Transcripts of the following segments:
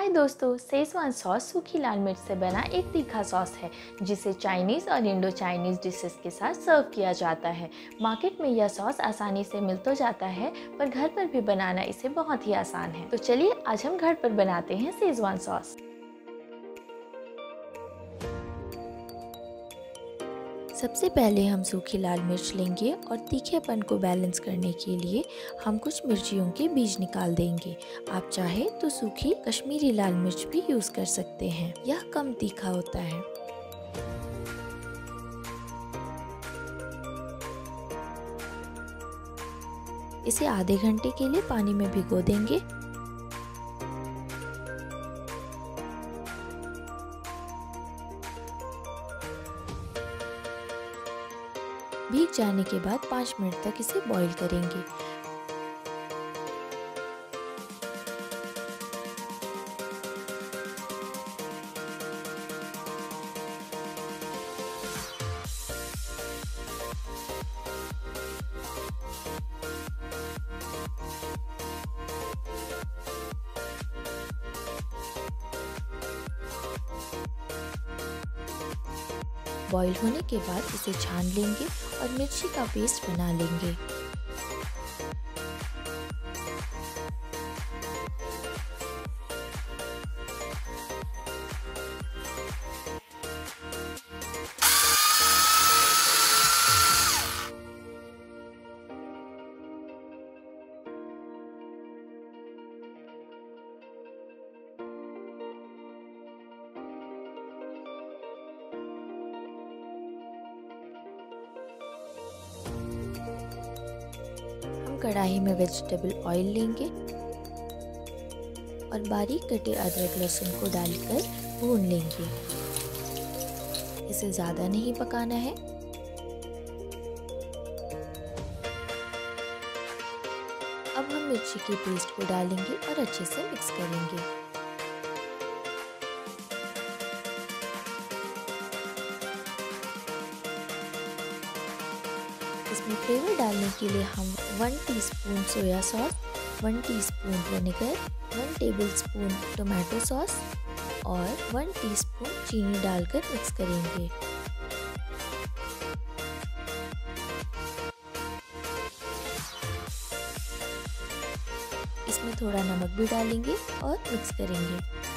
दोस्तों, Schezwan sauce सूखी लाल मिर्च से बना एक तीखा सॉस है जिसे चाइनीज़ और इंडो चाइनीज़ डिशेस के साथ सर्व किया जाता है। मार्केट में यह सॉस आसानी से मिल तो जाता है, पर घर पर भी बनाना इसे बहुत ही आसान है। तो चलिए आज हम घर पर बनाते हैं शेजवान सॉस। सबसे पहले हम सूखी लाल मिर्च लेंगे और तीखेपन को बैलेंस करने के लिए हम कुछ मिर्चियों के बीज निकाल देंगे। आप चाहे तो सूखी कश्मीरी लाल मिर्च भी यूज़ कर सकते हैं, यह कम तीखा होता है। इसे आधे घंटे के लिए पानी में भिगो देंगे। भीग जाने के बाद 5 मिनट तक इसे बॉईल करेंगे। बॉईल होने के बाद इसे छान लेंगे और मिर्ची का पेस्ट बना लेंगे। कढ़ाई में वेजिटेबल ऑयल लेंगे और बारीक कटे अदरक लहसुन को डालकर भून लेंगे। इसे ज़्यादा नहीं पकाना है। अब हम मिर्ची की पेस्ट को डालेंगे और अच्छे से मिक्स करेंगे। इसमें फ्लेवर डालने के लिए हम 1 teaspoon soya sauce, 1 teaspoon vinegar, 1 tablespoon tomato sauce और 1 टीस्पून चीनी डालकर मिक्स करेंगे। इसमें थोड़ा नमक भी डालेंगे और मिक्स करेंगे।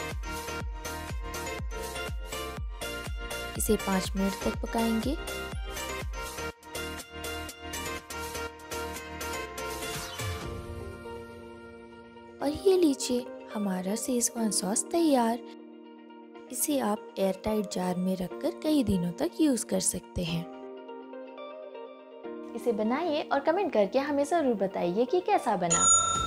इसे 5 मिनट तक पकाएंगे। और ये लीजिए, हमारा शेजवान सॉस तैयार। इसे आप एयर टाइट जार में रखकर कई दिनों तक यूज़ कर सकते हैं। इसे बनाइए और कमेंट करके हमें ज़रूर बताइए कि कैसा बना।